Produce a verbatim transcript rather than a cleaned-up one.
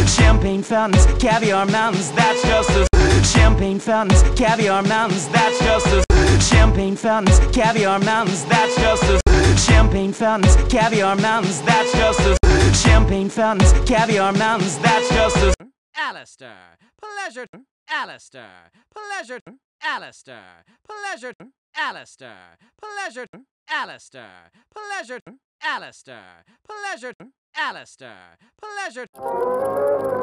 Champagne fountains, caviar mountains, that's just as Champagne fountains, caviar mountains, that's just as Champagne fountains, caviar mountains, that's just as Champagne fountains, caviar mountains, that's just as Champagne fountains, caviar mountains, that's just as Alistair, pleasure, Alistair, pleasure, Alistair, pleasure, Alistair, pleasure, Alistair, pleasure, Alistair, pleasure, Alistair, pleasure.